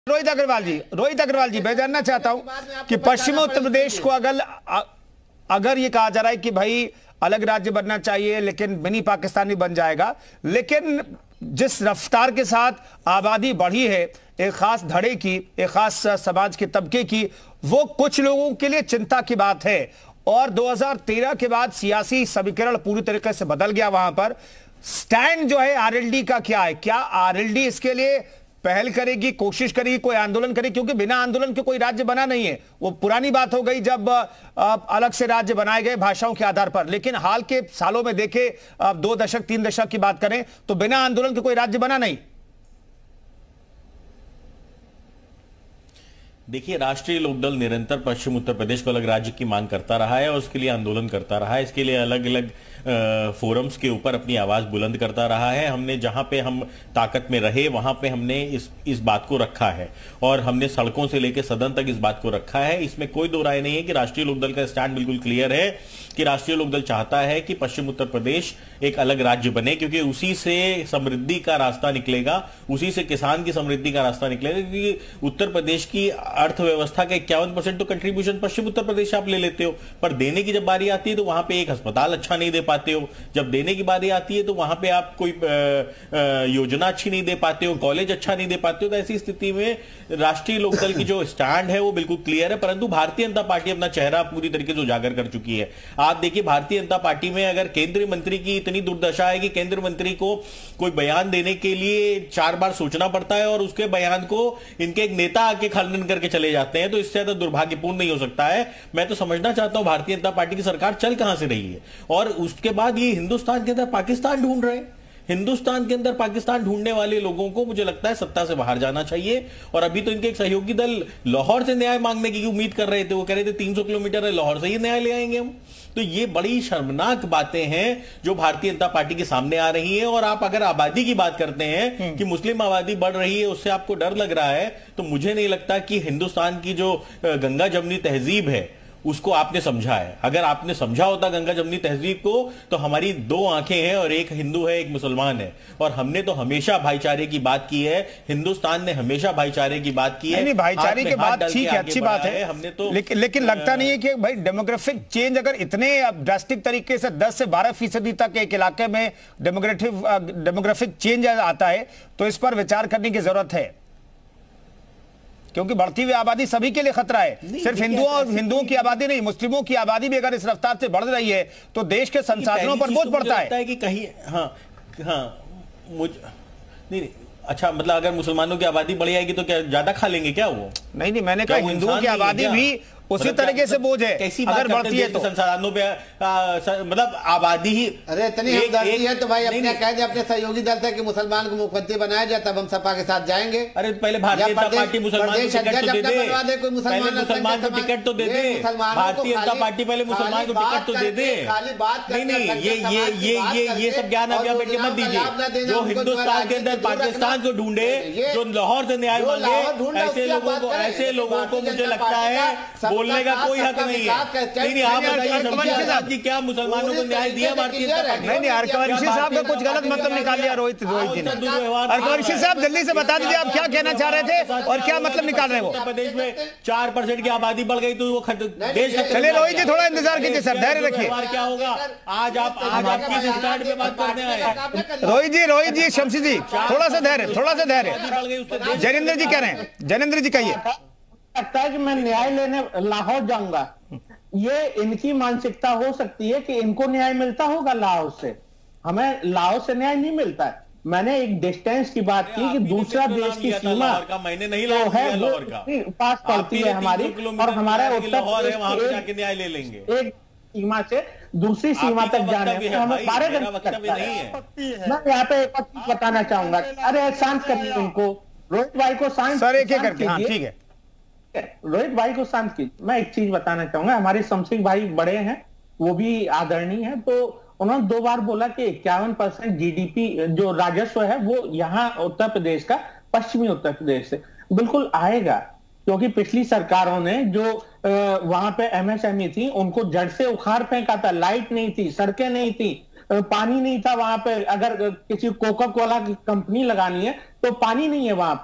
रोहित अग्रवाल जी, मैं जानना चाहता हूं कि पश्चिमी उत्तर प्रदेश को अगर ये कहा जा रहा है कि भाई अलग राज्य बनना चाहिए लेकिन मिनी पाकिस्तान भी बन जाएगा, लेकिन जिस रफ्तार के साथ आबादी बढ़ी है एक खास धड़े की, एक खास समाज के तबके की, वो कुछ लोगों के लिए चिंता की बात है। और 2013 के बाद सियासी समीकरण पूरी तरीके से बदल गया। वहां पर स्टैंड जो है आरएलडी का क्या है? क्या आरएलडी इसके लिए पहल करेगी, कोशिश करेगी, कोई आंदोलन करेगी? क्योंकि बिना आंदोलन के कोई राज्य बना नहीं है। वो पुरानी बात हो गई जब अलग से राज्य बनाए गए भाषाओं के आधार पर, लेकिन हाल के सालों में देखे, 2 दशक 3 दशक की बात करें तो बिना आंदोलन के कोई राज्य बना नहीं। देखिए, राष्ट्रीय लोकदल निरंतर पश्चिम उत्तर प्रदेश को अलग राज्य की मांग करता रहा है और उसके लिए आंदोलन करता रहा है। इसके लिए अलग अलग फोरम्स के ऊपर अपनी आवाज बुलंद करता रहा है। हमने जहां पे हम ताकत में रहे वहां पे हमने इस बात को रखा है और हमने सड़कों से लेकर सदन तक इस बात को रखा है। इसमें कोई दो राय नहीं है कि राष्ट्रीय लोकदल का स्टैंड बिल्कुल क्लियर है कि राष्ट्रीय लोकदल चाहता है कि पश्चिम उत्तर प्रदेश एक अलग राज्य बने, क्योंकि उसी से समृद्धि का रास्ता निकलेगा, उसी से किसान की समृद्धि का रास्ता निकलेगा। क्योंकि उत्तर प्रदेश की अर्थव्यवस्था का 51% तो कंट्रीब्यूशन पश्चिम उत्तर प्रदेश आप ले लेते हो, पर देने की जब बारी आती है तो वहां पे एक अस्पताल अच्छा नहीं दे पाते हो। जब देने की बारी आती है तो वहां पे आप कोई योजना अच्छी नहीं दे पाते हो, कॉलेज अच्छा नहीं दे पाते हो। तो ऐसी स्थिति में राष्ट्रीय लोकदल की जो स्टैंड है वो बिल्कुल क्लियर है, परंतु भारतीय जनता पार्टी अपना चेहरा पूरी तरीके से उजागर कर चुकी है। आप देखिए, भारतीय जनता पार्टी में अगर केंद्रीय मंत्री की इतनी दुर्दशा है कि केंद्रीय मंत्री को कोई बयान देने के लिए 4 बार सोचना पड़ता है और उसके बयान को इनके एक नेता आके खंडन करके चले जाते हैं, तो इससे ज्यादा दुर्भाग्यपूर्ण नहीं हो सकता है। मैं तो समझना चाहता हूं भारतीय जनता पार्टी की सरकार चल कहां से रही है। और उसके बाद ये हिंदुस्तान के अंदर पाकिस्तान ढूंढ रहे हैं। हिंदुस्तान के अंदर पाकिस्तान ढूंढने वाले लोगों को मुझे लगता है सत्ता से बाहर जाना चाहिए। और अभी तो इनके एक सहयोगी दल लाहौर से न्याय मांगने की उम्मीद कर रहे थे। वो कह रहे थे 300 किलोमीटर है लाहौर से, ये न्याय ले आएंगे हम। तो ये बड़ी शर्मनाक बातें हैं जो भारतीय जनता पार्टी के सामने आ रही हैं। और आप अगर आबादी की बात करते हैं कि मुस्लिम आबादी बढ़ रही है, उससे आपको डर लग रहा है, तो मुझे नहीं लगता कि हिंदुस्तान की जो गंगा जमनी तहजीब है उसको आपने समझा है। अगर आपने समझा होता गंगा जमनी तहजीब को, तो हमारी 2 आंखें हैं और एक हिंदू है, एक मुसलमान है। और हमने तो हमेशा भाईचारे की बात की है। हिंदुस्तान ने हमेशा भाईचारे की बात की है। नहीं, भाईचारे की बात ठीक है, अच्छी बात है। हमने तो लेकिन लगता नहीं है कि भाई डेमोग्राफिक चेंज अगर इतने ड्रास्टिक तरीके से 10 से 12% तक एक इलाके में डेमोग्राफिक चेंज आता है तो इस पर विचार करने की जरूरत है, क्योंकि बढ़ती हुई आबादी सभी के लिए खतरा है। सिर्फ हिंदुओं की आबादी नहीं, मुस्लिमों की आबादी भी अगर इस रफ्तार से बढ़ रही है तो देश के संसाधनों पर बोझ पड़ता है कि कहीं नहीं, अच्छा, मतलब अगर मुसलमानों की आबादी बढ़ जाएगी तो क्या ज्यादा खा लेंगे क्या वो? नहीं, मैंने कहा हिंदुओं की आबादी भी उसी तरीके से बोझ है। कैसी अगर बढ़ती है तो संसाधनों पे मतलब आबादी ही, अरे इतनी हमदर्दी है तो भाई अपने कह दे अपने सहयोगी दल से कि मुसलमान को मुख्यमंत्री बनाया जाए, तब हम सपा के साथ जाएंगे। अरे पहले भारतीय जनता पार्टी मुसलमान को टिकट तो दे दे, मुसलमान को टिकट तो दे दे। भारतीय जनता पार्टी पहले मुसलमान को टिकट तो दे दे। नहीं, ये सब ज्ञान आप यहाँ बैठ के मत दीजिए। जो हिंदुस्तान के अंदर पाकिस्तान को ढूंढे, जो लाहौर से न्याय मांगे, ऐसे लोगों को मुझे लगता है बोलने का कोई हक नहीं है। नहीं, आप बताइए कि क्या मुसलमानों को न्याय दिया भारतीय जनता पार्टी? नहीं, अरकवंशी साहब का कुछ गलत मतलब निकाल लिया रोहित जी ने। अरकवंशी साहब जल्दी से बता दीजिए आप क्या कहना चाह रहे थे और क्या मतलब निकाल रहे हैं वो? उत्तर प्रदेश में 4% की आबादी बढ़ गई तो वो देश। चलिए रोहित जी, थोड़ा इंतजार कीजिए सर, धैर्य रखिए। क्या होगा आज आप किस स्टैंड पे बात करने आए? रोहित जी, शमशी जी, थोड़ा सा धैर्य। जैनेंद्र जी कह रहे हैं, जैनेंद्र जी कहिए। लगता है कि मैं न्याय लेने लाहौर जाऊंगा, ये इनकी मानसिकता हो सकती है कि इनको न्याय मिलता होगा लाहौर से। हमें लाहौर से न्याय नहीं मिलता है। मैंने एक डिस्टेंस की बात की कि दूसरा देश की सीमा मैंने नहीं तो है वो पास पड़ती है हमारी, और हमारा उत्तर प्रदेश न्याय ले लेंगे। एक सीमा से दूसरी सीमा तक जाने में हमें 12 घंटे नहीं है। मैं यहाँ पे एक चीज बताना चाहूंगा। अरे शांत करिए इनको, रोहित भाई को शांत सर, एक करके। हाँ, ठीक है, रोहित भाई को शांत कीजिए। मैं एक चीज बताना चाहूंगा, हमारे शमशी भाई बड़े हैं, वो भी आदरणीय है, तो उन्होंने 2 बार बोला कि 51% जीडीपी जो राजस्व है वो यहाँ उत्तर प्रदेश का, पश्चिमी उत्तर प्रदेश से बिल्कुल आएगा। क्योंकि पिछली सरकारों ने जो वहां पे एमएसएमई थी उनको जड़ से उखाड़ फेंका था। लाइट नहीं थी, सड़कें नहीं थी, पानी नहीं था वहां पे। अगर किसी कोका कोला की कंपनी लगानी है तो पानी नहीं है वहां पे।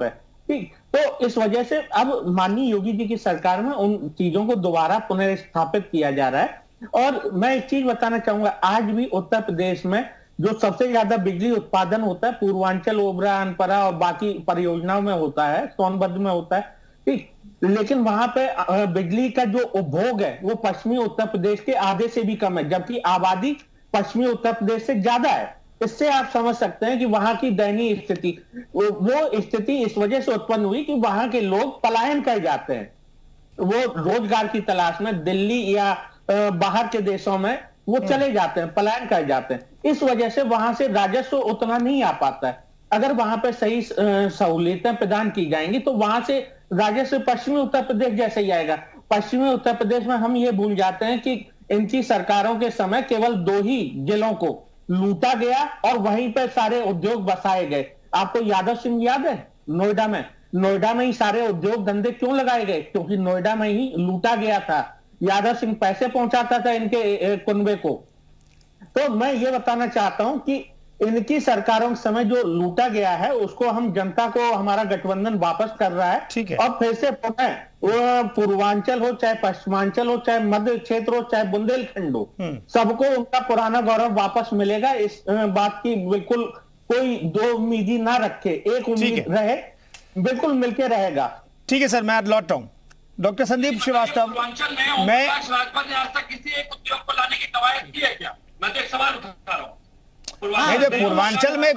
ठीक, तो इस वजह से अब माननीय योगी जी की सरकार में उन चीजों को दोबारा पुनर्स्थापित किया जा रहा है। और मैं एक चीज बताना चाहूंगा, आज भी उत्तर प्रदेश में जो सबसे ज्यादा बिजली उत्पादन होता है पूर्वांचल, ओबरा, अनपरा और बाकी परियोजनाओं में होता है, सोनभद्र में होता है, ठीक, लेकिन वहां पे बिजली का जो उपभोग है वो पश्चिमी उत्तर प्रदेश के आधे से भी कम है, जबकि आबादी पश्चिमी उत्तर प्रदेश से ज्यादा है। इससे आप समझ सकते हैं कि वहां की दयनीय स्थिति, वो स्थिति इस वजह से उत्पन्न हुई कि वहां के लोग पलायन कर जाते हैं, वो रोजगार की तलाश में दिल्ली या बाहर के देशों में वो चले जाते हैं, पलायन कर जाते हैं। इस वजह से वहां से राजस्व उतना नहीं आ पाता है। अगर वहां पर सही सहूलियतें प्रदान की जाएंगी तो वहां से राजस्व पश्चिमी उत्तर प्रदेश जैसे ही आएगा। पश्चिमी उत्तर प्रदेश में हम ये भूल जाते हैं कि इनकी सरकारों के समय केवल 2 ही जिलों को लूटा गया और वहीं पर सारे उद्योग बसाए गए। आपको यादव सिंह याद है, नोएडा में ही सारे उद्योग धंधे क्यों लगाए गए? क्योंकि नोएडा में ही लूटा गया था, यादव सिंह पैसे पहुंचाता था इनके कुनबे को। तो मैं ये बताना चाहता हूं कि इनकी सरकारों के समय जो लूटा गया है उसको हम जनता को, हमारा गठबंधन वापस कर रहा है। और फिर से पूर्वांचल हो, चाहे पश्चिमांचल हो, चाहे मध्य क्षेत्र हो, चाहे बुंदेलखंड हो, सबको उनका पुराना गौरव वापस मिलेगा। इस बात की बिल्कुल कोई दो उम्मीद ना रखे, एक उम्मीद रहे, बिल्कुल मिलके रहेगा। ठीक है सर, मैं लौट रहा हूं। डॉक्टर संदीप श्रीवास्तव, मैं राजभर ने आज तक किसी एक उद्योग को लाने की कवायद की है क्या? मैं तो एक सवाल उठा रहा हूँ। पूर्वांचल में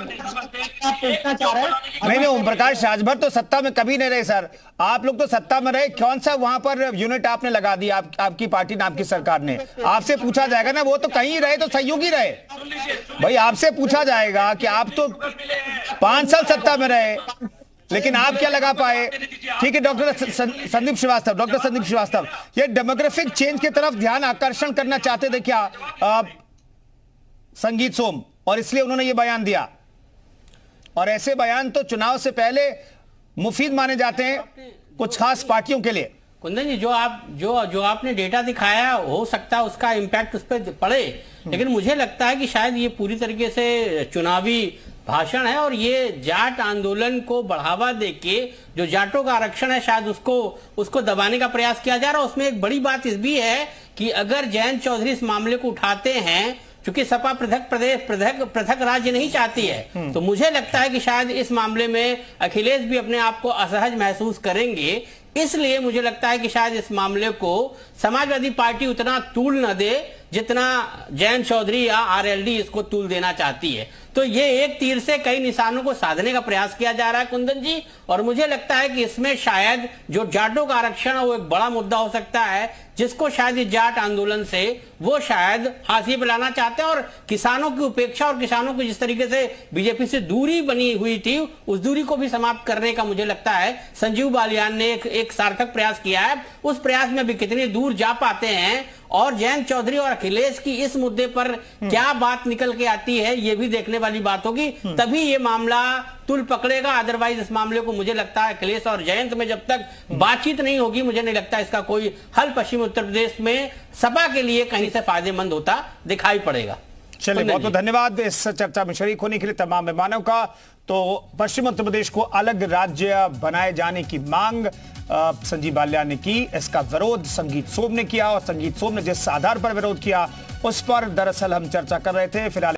नहीं, ओम प्रकाश राजभर तो सत्ता में कभी नहीं रहे सर। आप लोग तो सत्ता में रहे, कौन सा वहां पर यूनिट आपने लगा दिया? आपकी पार्टी ने, आपकी सरकार ने। आपसे पूछा जाएगा ना, वो तो कहीं रहे तो सहयोगी रहे भाई। आपसे पूछा जाएगा कि आप तो 5 साल सत्ता में रहे, लेकिन आप क्या लगा पाए? ठीक है डॉक्टर संदीप श्रीवास्तव, ये डेमोग्राफिक चेंज की तरफ ध्यान आकर्षण करना चाहते थे क्या संगीत सोम, और इसलिए उन्होंने ये बयान दिया? और ऐसे बयान तो चुनाव से पहले मुफीद माने जाते हैं कुछ खास पार्टियों के लिए। कुंदन जी, जो आपने डेटा दिखाया, हो सकता है उसका इम्पैक्ट उस पर पड़े, लेकिन मुझे लगता है कि शायद ये पूरी तरीके से चुनावी भाषण है और ये जाट आंदोलन को बढ़ावा देके जो जाटों का आरक्षण है शायद उसको दबाने का प्रयास किया जा रहा है। उसमें एक बड़ी बात इस भी है कि अगर जयंत चौधरी इस मामले को उठाते हैं, क्योंकि सपा पृथक राज्य नहीं चाहती है, तो मुझे लगता है कि शायद इस मामले में अखिलेश भी अपने आप को असहज महसूस करेंगे। इसलिए मुझे लगता है कि शायद इस मामले को समाजवादी पार्टी उतना तूल न दे जितना जयंत चौधरी या आरएलडी इसको तूल देना चाहती है। तो ये एक तीर से कई निशानों को साधने का प्रयास किया जा रहा है कुंदन जी, और मुझे लगता है कि इसमें शायद जो जाटों का आरक्षण है वो एक बड़ा मुद्दा हो सकता है, जिसको शायद इस जाट आंदोलन से वो शायद हासिल पे लाना चाहते हैं। और किसानों की उपेक्षा और किसानों को जिस तरीके से बीजेपी से दूरी बनी हुई थी, उस दूरी को भी समाप्त करने का मुझे लगता है संजीव बालियान ने एक सार्थक प्रयास किया है। उस प्रयास में भी कितनी दूर जा पाते हैं और जयंत चौधरी और अखिलेश की इस मुद्दे पर क्या बात निकल के आती है, ये भी देखने वाली बात होगी, तभी ये मामला तुल पकड़ेगा। अदरवाइज इस मामले को मुझे लगता है अखिलेश और जयंत में जब तक बातचीत नहीं होगी, मुझे नहीं लगता इसका कोई हल पश्चिमी उत्तर प्रदेश में सपा के लिए कहीं से फायदेमंद होता दिखाई पड़ेगा। चलिए, बहुत बहुत धन्यवाद इस चर्चा में शरीक होने के लिए तमाम मेहमानों का। तो पश्चिम उत्तर प्रदेश को अलग राज्य बनाए जाने की मांग संजीव बालियान ने की, इसका विरोध संगीत सोम ने किया, और संगीत सोम ने जिस आधार पर विरोध किया उस पर दरअसल हम चर्चा कर रहे थे। फिलहाल